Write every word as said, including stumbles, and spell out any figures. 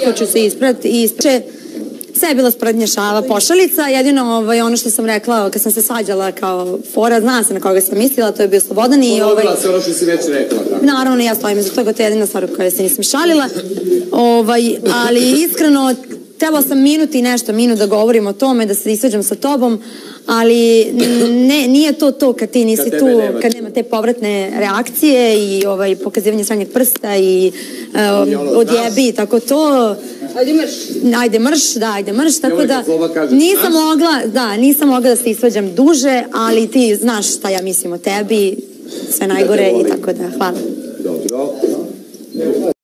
iskoču se ispred i ispreče. Sve je bila sprednja šala, pošalica, jedino ovaj, ono što sam rekla kad sam se svađala kao fora, zna se na koga sam mislila, to je bio Slobodan i... Ponovila se ono što si već rekla. Naravno, ja stojim iza toga, to je jedina stvar koja se nisam šalila, ali iskreno, trebala sam minut i nešto, minut da govorim o tome, da se isvađam sa tobom, ali nije to to kad ti nisi tu, kad nema te povratne reakcije i pokazivanje srednjeg prsta i odjebi i tako to. Ajde mrš. Ajde mrš, da, ajde mrš, tako da nisam mogla, da, nisam mogla da se isvađam duže, ali ti znaš šta ja mislim o tebi, sve najgore i tako da, hvala.